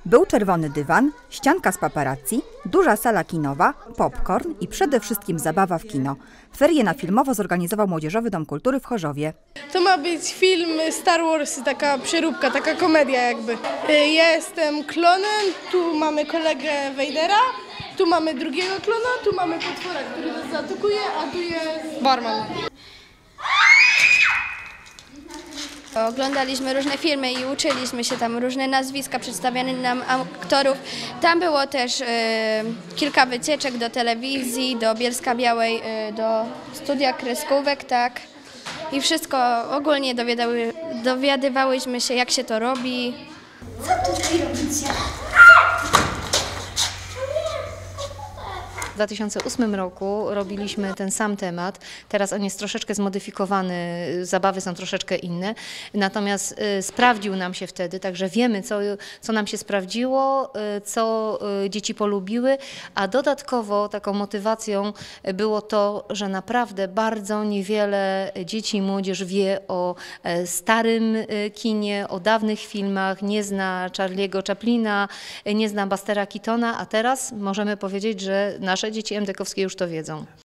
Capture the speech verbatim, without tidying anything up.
Był czerwony dywan, ścianka z paparazzi, duża sala kinowa, popcorn i przede wszystkim zabawa w kino. Ferie na filmowo zorganizował Młodzieżowy Dom Kultury w Chorzowie. To ma być film Star Wars, taka przeróbka, taka komedia jakby. Ja jestem klonem, tu mamy kolegę Vadera, tu mamy drugiego klona, tu mamy potwora, który nas zaatakuje, a tu jest barman. Oglądaliśmy różne filmy i uczyliśmy się tam różne nazwiska, przedstawiane nam aktorów. Tam było też y, kilka wycieczek do telewizji, do Bielska Białej, y, do studia kreskówek, tak. I wszystko ogólnie dowiadały, dowiadywałyśmy się, jak się to robi. Co tutaj robicie? W dwa tysiące ósmym roku robiliśmy ten sam temat, teraz on jest troszeczkę zmodyfikowany, zabawy są troszeczkę inne, natomiast y, sprawdził nam się wtedy, także wiemy, co, co nam się sprawdziło, y, co y, dzieci polubiły, a dodatkowo taką motywacją było to, że naprawdę bardzo niewiele dzieci i młodzież wie o y, starym y, kinie, o dawnych filmach, nie zna Charlie'ego Chaplina, y, nie zna Bustera Keatona, a teraz możemy powiedzieć, że nasze dzieci em de kowskie już to wiedzą.